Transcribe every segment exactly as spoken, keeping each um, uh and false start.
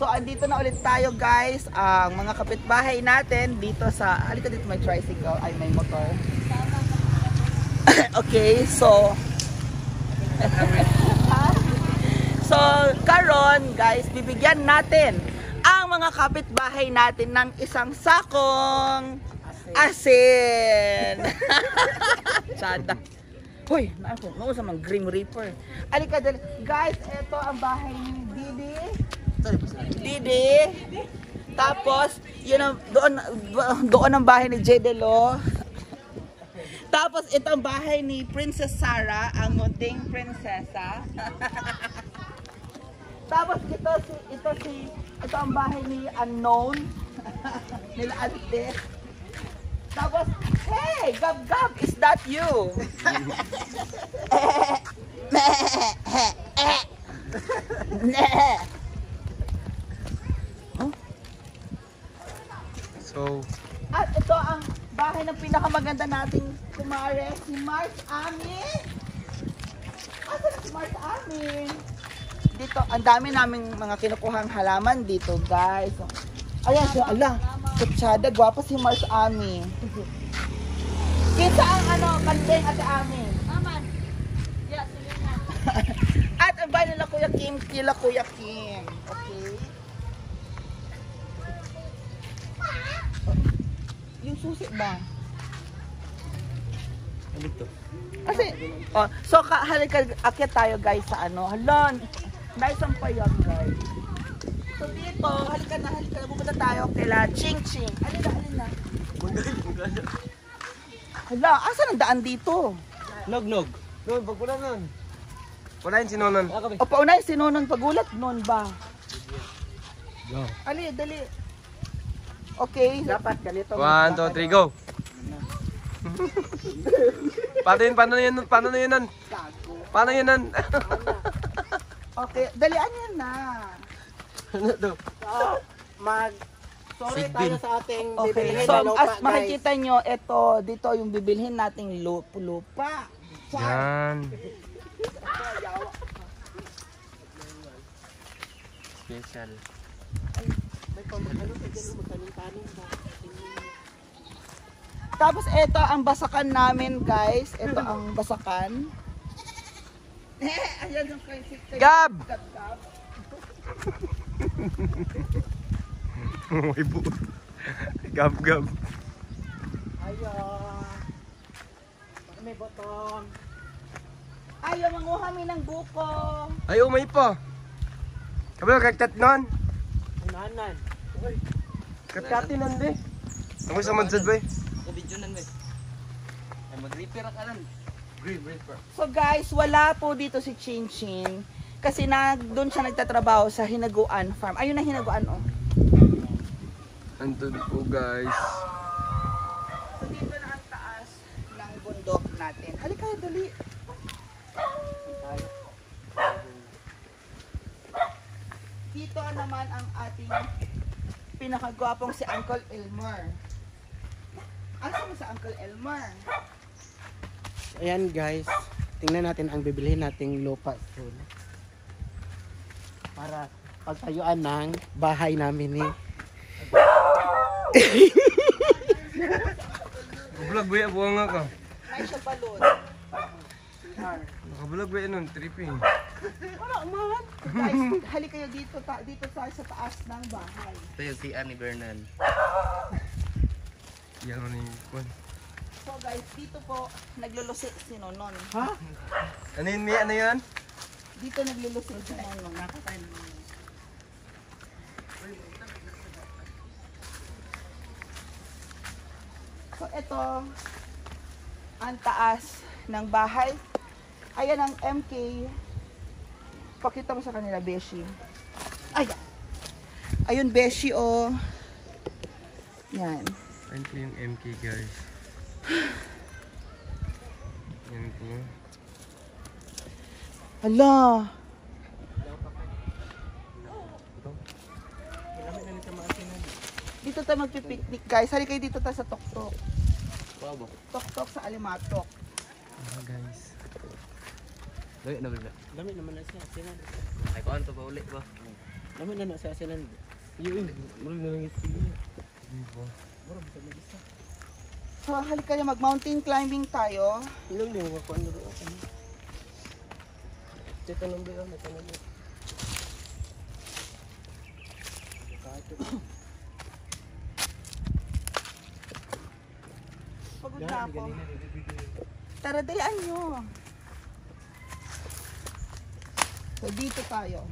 So, andito na ulit tayo guys. Ang mga kapitbahay natin dito sa... Halika dito, may tricycle. Ay, may motor. Okay, so... So, karon guys, bibigyan natin ang mga kapitbahay natin ng isang sakong asin. Tsada. Hoy, naako, nausa mang Grim Reaper. Alika dali. Guys, ito ang bahay ni Didi. Didi. Tapos, yun ang, doon, doon ang bahay ni Jedelo. Tapos, ito ang bahay ni Princess Sarah, ang munting prinsesa. Tapos, ito si, ito si, ito ang bahay ni Unknown. Nila Ante. Tapos, hey, Gab Gab, is that you? So, at ito ang bahay ng pinakamaganda nating kumare, si Mars Amin. Asa na si Mars Amin? Dito, ang dami naming mga kinukuhang halaman dito, guys. Ayan, siya, ala, kutsada, gwapo si Mars Amin. Kita ang ano, kandeng at Amin. Aman. Yeah, sige na. At ang bahay nila Kuya Kim, kila Kuya Kim. Okay? Yung susi ba? ano to? Kasi, oh, so ka, halika, akyat tayo guys sa ano. Halon, nice ang payag guys. So dito, halika na, halika na, pupunta tayo kila Ching Ching. Alin na, alin na. Hala, asan ang daan dito? Nog, nog. Noon, pagpula nun. Wala yung sinonon. O paunay, sinunon pagulat nun ba? Go. Ali, dali. Okay. Dapat ganito. One, two, three, go. Paano yun? Paano yun? Paano yun? Nun? Paano yun? Nun? Okay, dalian yan na. Ano to? So, mag sorry Sigbin. tayo sa ating Okay, bibilihin so na lupa, as guys. makikita nyo, ito, dito yung bibilhin nating lupa. lupa. Yan. Special. May pamagano sa dyan, magtanim-tanim ba? Tapos ito ang basakan namin, guys. Ito ang basakan. Ayan yung kay Gab! Gab Gab. May buo. Gab, gab. Ayun. May botong. Ayaw, manguha mi ng buko. Ay, umay pa. Kabalo, kagtat nun. Unanan. Kagkati nun, be. Ako sa mansad, be. Video nan be. Ay mag-repair ka nan. Green repair. So guys, wala po dito si Chin Chin. Kasi na, doon siya nagtatrabaho sa Hinaguan Farm. Ayun na Hinaguan, oh. Andun po, guys. So dito na ang taas ng bundok natin. Halika, dali. Dito naman ang ating pinakagwapong si Uncle Elmer. Asa mo sa Uncle Elmer? Ayan guys, tingnan natin ang bibilihin nating lupa soon. Para pagtayuan ng bahay namin ni Nakabulag, be. Buwang nga ka. May siya balon. Nakabulag, be. Nun, tripping. Wala man. Guys, hali kayo dito, ta dito sa, sa taas ng bahay. Ito yung si Annie Bernal. Yan mo na yung kwan. So guys, dito po naglulusi si Nonon. ha? Ano yun, Mia? Ano yan? Dito naglulusi si Nonon. Nakakain mo. So ito ang taas ng bahay. Ayan ang M K. Pakita mo sa kanila, Beshi. Ayan. Ayun, Beshi, oh. Yan. Ayun po yung M K, guys. Yan po. Hala. Dito tayo magpipiknik, guys. Hali kayo dito tayo sa Tok-Tok. Wow. Tok-Tok sa Alimatok. Ah, guys. Dami na ba? Dami naman na siya. Sino? Ay ko to ba uli ba? Naman na na sa asinan. Yun, mura na lang ito. So, halika kayo, mag-mountain climbing tayo. Ilang din, mga kuwan na doon. Ito nang ba yun, ito nang ba yun. Pagod na ako. Tara, dayaan nyo. So, dito tayo.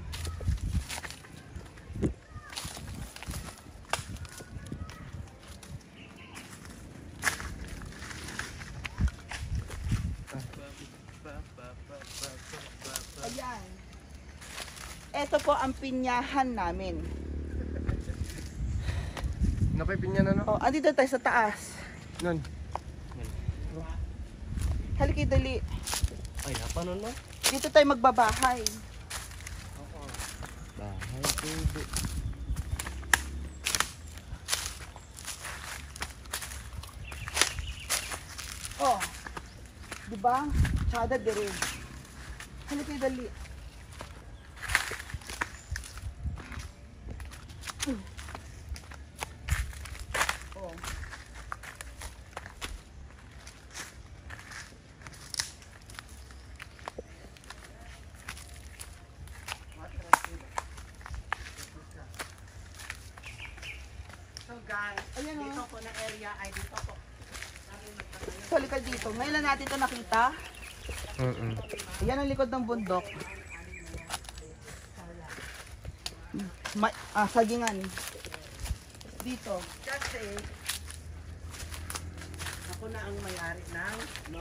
Ayan. Ito po ang pinyahan namin. Napipinya na, no? Oh, andito tayo sa taas. Nun. Halika, dali. Ay, apa nun no? Dito tayo magbabahay. Bahay tubo. Oh. Di ba? Tsada dire. Halika, dali. Oh. So guys, ayan dito po na area ay dito po. So halika dito. Ngayon lang natin ito nakita. Mm-mm. Ayan ang likod ng bundok. Ma ah, sagingan. Dito. Kasi ako na ang may-ari ng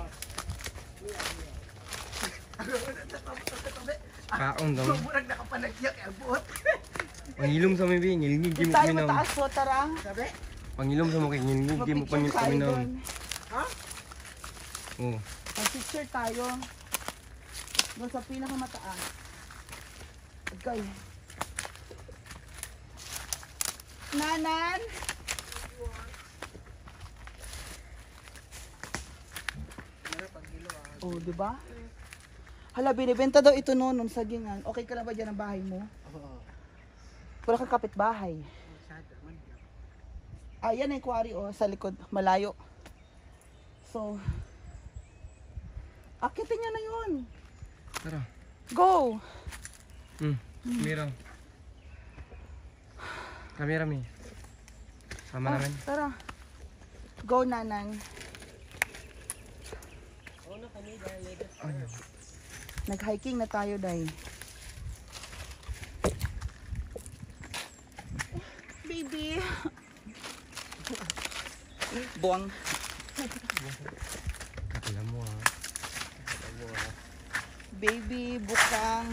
Kaon daw. Murag nakapanagyak abot. Pangilom sa may bing, ngilingig Dito mo tayo kami na. mataas so tara. Sabi? Pangilom sa mo kay ngilingig mo Mapicture kami tayo na. doon. Ha? Oo. Mag-picture tayo. Doon sa pinakamataas. Okay. Nanan! Oh, di ba? Hala, binibenta daw ito noon, nung sagingan. Okay ka na ba dyan ang bahay mo? Oo. Wala kang kapitbahay. Ah, yan yung quarry, oh, sa likod. Malayo. So, akitin nyo na yun. Tara. Go! Hmm. Kamera. Kamera mi. Sama Ah, namin. tara. Go, Nanang. Nag-hiking na tayo, Day. Baby. Buwang. Alam mo ha. Baby, bukang.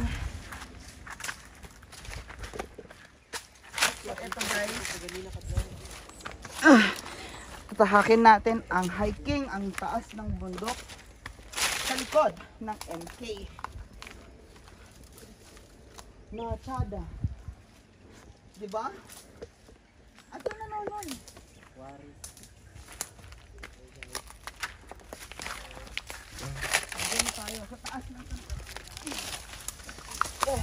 So, eto guys. Ah, tatahakin natin ang hiking, ang taas ng bundok sa likod ng M K. Na tsada. Diba? At ito na noon. Diyan tayo sa taas ng oh.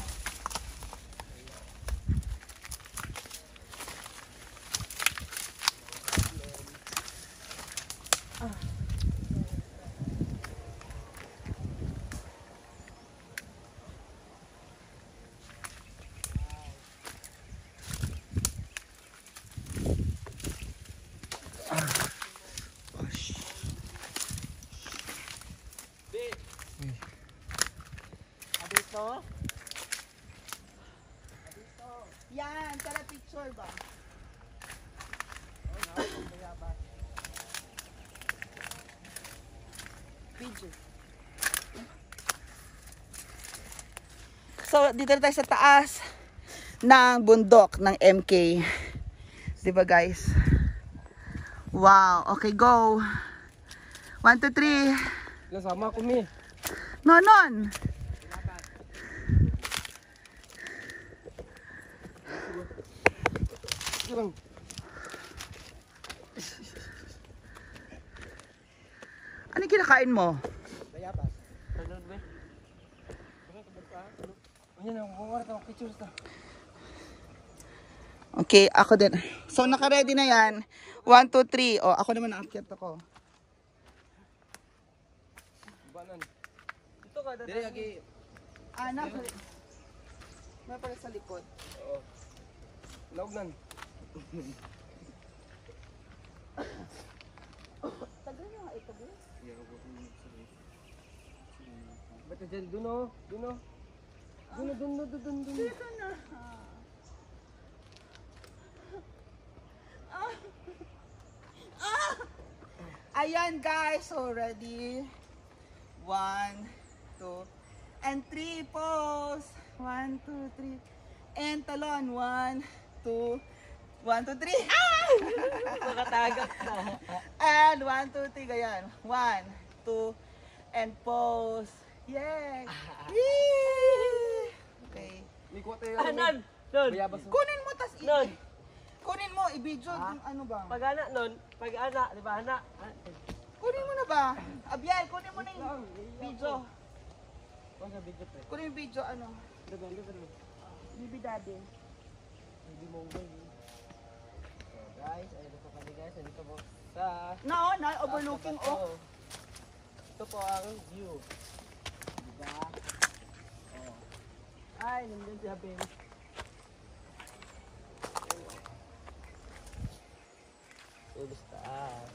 Dito. Yan, tara picture ba? Video. So, dito na tayo sa taas ng bundok ng M K. Diba guys? Wow, okay, go. One, two, three. Sama ko mi. Nonon! Lang. Ano kinakain mo? Bayabas. Ayan na, kukuha ito. Picture ito. Okay, ako din. So, naka-ready na yan. One, two, three. O, ako naman naakyat ako. Ito ka, dati. Dili, lagi. Ah, nasa... May pala sa likod. Oo. Laugnan. Tagal na nga ito, bro. Ba't na dyan? Doon o. Doon o. Doon o, doon o, doon o. Dito na. Ah. Ah. Ayan guys, so ready. One, two, and three. Pose. One, two, three. And talon. One, two, one, two, three. Ah! Nakatagak na. And one, two, three. Ganyan. One, two, and pose. Yay! Yay! Okay. May kuha tayo. Ah, nun! Nun! Bayabas. Kunin mo tas i- Nun! Kunin mo i-video yung ano ba? Pag ana, nun! Pag ana, di ba ana? Kunin mo na ba? Abiel, kunin mo na yung video. Pag sa video pre. Kunin yung video ano? Dagan, dagan. Bibi daddy. Hindi mo ba So guys, ayun po kami guys. Nandito po sa... Na oh, na overlooking oh. oh. Ito po ang view. Diba? Oh. Ay, nandun si Abel. Ubus taas.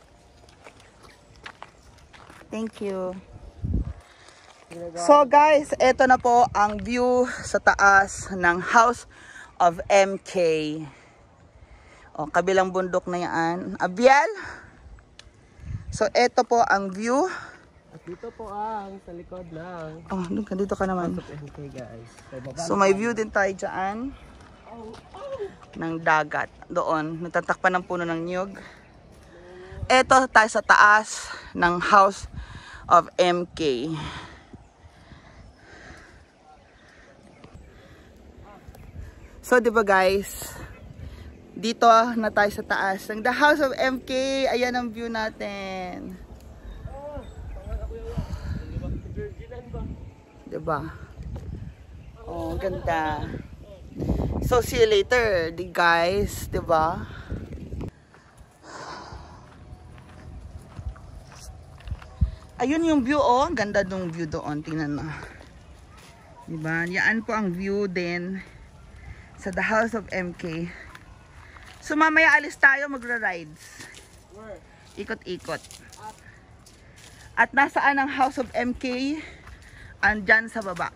Thank you. So guys, eto na po ang view sa taas ng House of M K. O, kabilang bundok na yan. Abiel? So eto po ang view. At dito po ang sa likod ng Oh, doon ka, dito ka naman. M K guys. So, baba So may view din tayo dyan ng dagat. Doon, natatakpan ng puno ng niyog. Eto tayo sa taas ng House of M K. So, di ba guys, dito na tayo sa taas ng The House of M K. Ayan ang view natin. Di ba? Oh, ganda. So, see you later, di guys. Di ba? Ayun yung view, oh. Ang ganda ng view doon. Tingnan mo. Di ba? Yan po ang view din sa The House of M K. So mamaya alis tayo magra-rides. Ikot-ikot. At nasaan ang House of M K? Andyan sa baba.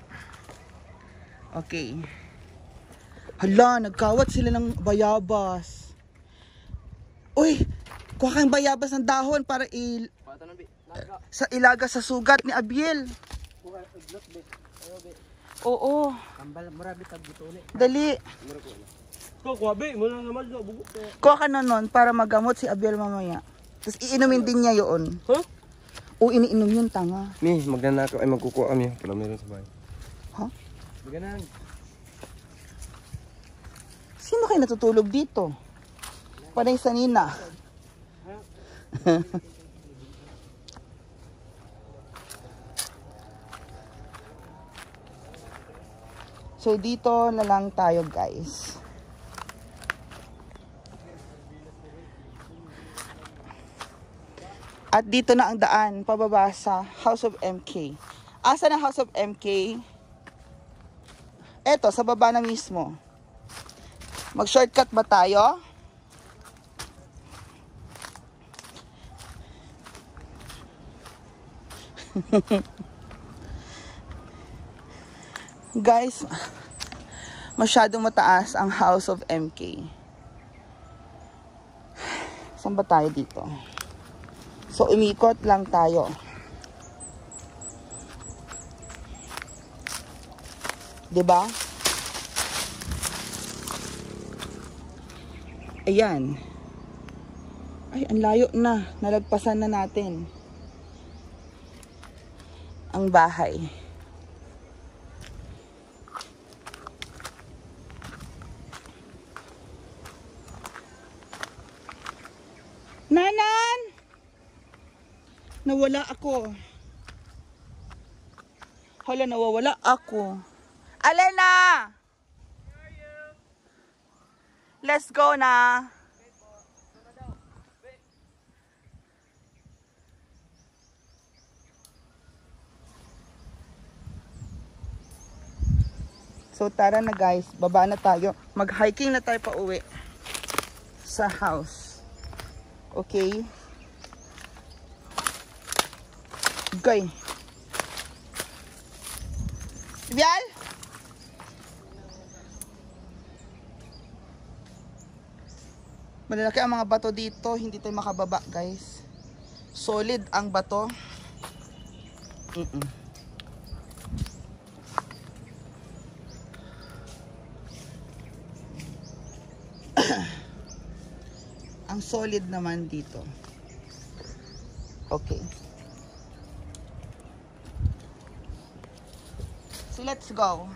Okay. Hala, nagkawat sila ng bayabas. Uy, kuha kang bayabas ng dahon para il sa ilaga sa sugat ni Abiel. Oo. Kambal murabi tag dito ulit. Dali. Ko kuwabi mo lang naman do bugo. Kuha ka na nun para magamot si Abiel mamaya. Tapos iinumin din niya yun. Huh? O iniinom yun, tanga. Mi, magnanakaw ay magkukuha kami. Wala meron sa bahay. Ha? Maganan. Sino kayo natutulog dito? Panay sa Nina. So dito na lang tayo guys. At dito na ang daan pababa sa House of M K. Asa na House of M K? Eto, sa baba na mismo. Mag-shortcut ba tayo? Guys, masyadong mataas ang House of M K. Saan ba tayo dito? So, umikot lang tayo. Diba? Ayan. Ay, ang layo na. Nalagpasan na natin ang bahay. Nanan! Nawala ako. Hala, nawawala ako. Alena! Let's go na. So tara na guys, baba na tayo. Mag-hiking na tayo pa uwi sa house. Okay? Okay. Bial? Malalaki ang mga bato dito, hindi tayo makababa guys. Solid ang bato. Mm-mm. Ang solid naman dito. Okay. So let's go.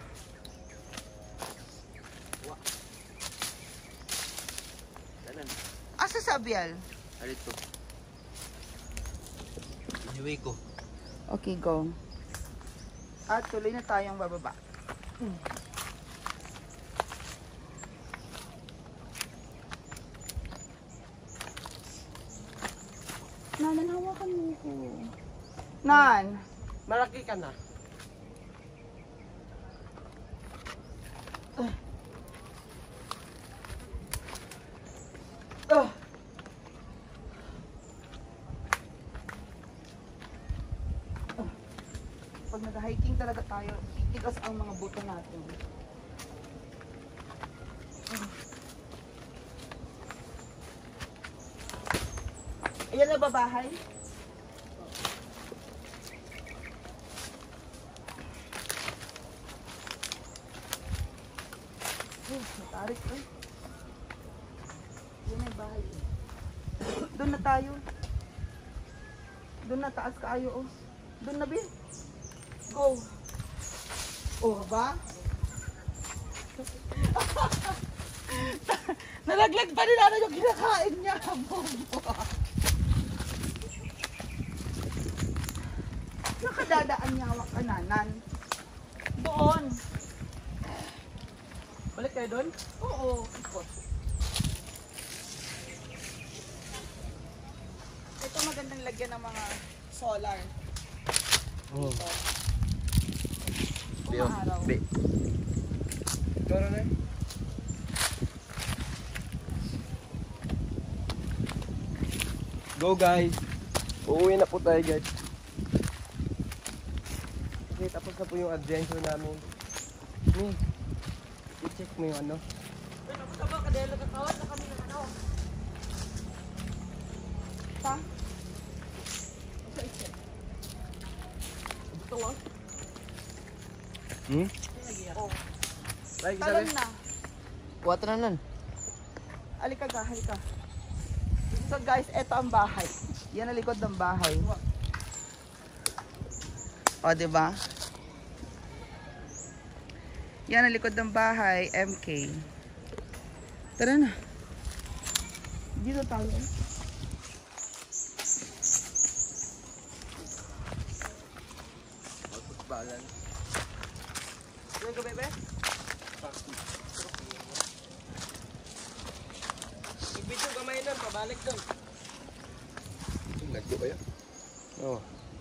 Asa sa Bial? Alito. Inuwi ko. Okay, go. At tuloy na tayong bababa. Hmm. Nanan, hawakan mo ko. Nan! Malaki ka na. Ah! Ah. Pag nag-hiking talaga tayo, titigas ang mga buto natin. Ah. Ayan na ba bahay? Oh, matarik eh. Yun ay bahay eh. Doon na tayo. Doon na, taas kaayo oh. Doon na, Bill. Go. Oh, ba? Nalaglag pa rin ano yung kinakain niya. Nakadadaan niya hawak kananan. Doon. Balik kayo doon? Oo, ikot. Ito magandang lagyan ng mga solar. Oh. Dito. Biyo. Umaaraw. Bi. Tara na. Go guys. Uuwi na po tayo guys. Okay, tapos na po yung adventure namin. Hmm. I-check mo yung ano. Pa? Hmm? Oh. Like, Talon na. Kuwata na nun. Alika ka, halika. So guys, eto ang bahay. Yan ang likod ng bahay. O, diba? Yan ang likod ng bahay, M K. Tara na. Dito tayo. Balance. Doon ka, bebe? Ibito kamay nun, pabalik doon. Nagdo ba yan? Oo.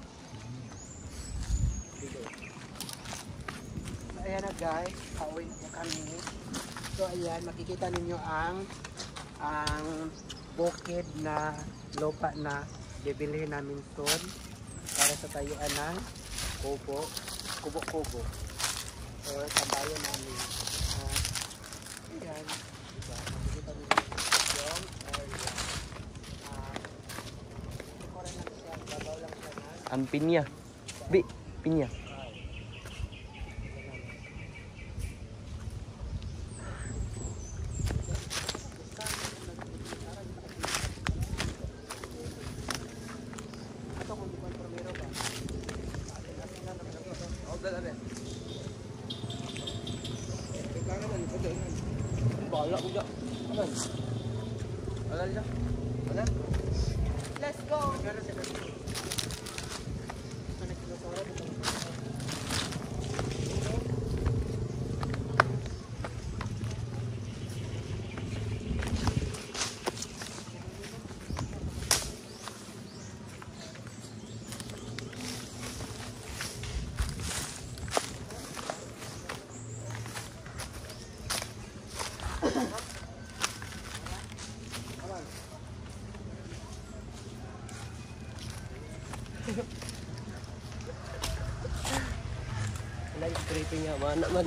So, ayan na guys, pauwi po kami. So ayan, makikita ninyo ang ang bukid na lupa na bibilihin namin soon para sa tayuan ng kubo, kubo-kubo or tambayan namin. Uh, ayan, diba? Makikita ninyo yung area. Uh, ikuran lang siya, babaw lang siya na. Ang pinya. Bi, pinya. Bala ko dyan. Ano? Alal dyan. Alal? Let's go. Wala yung scraping nga, mana man.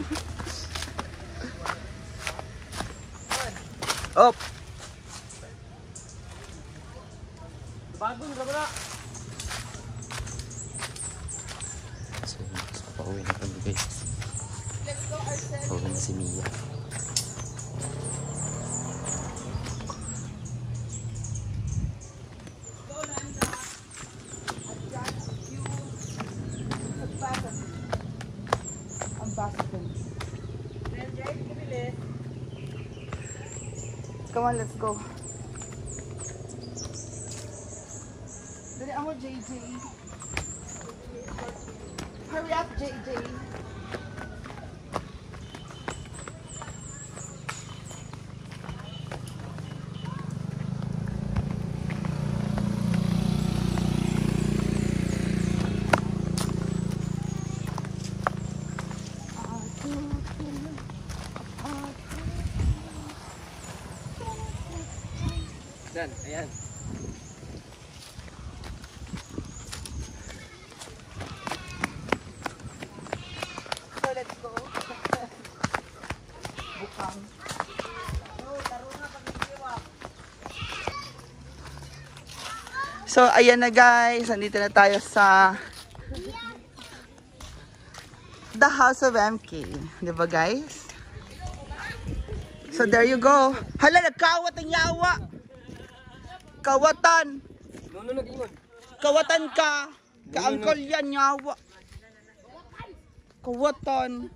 Op. Bagong ka na. So, so pauwi na kami guys. Pauwi na si Mia. Ang basket. Come on, let's go. Dali ako, J J. Hurry up, J J. Dan, ayan. So, let's go. Bukang. So, ayan na guys. Nandito na tayo sa The House of M K. Diba guys? So, there you go. Hala, nagkawat ang yawa. Kawatan. Nuno nag-ingon. Kawatan ka. Ka-angkol yan, yawa. Kawatan.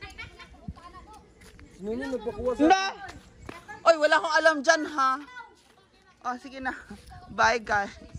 Nuno nagpakuha sa... Na! Oy, wala akong alam dyan, ha? Oh, sige na. Bye, guys.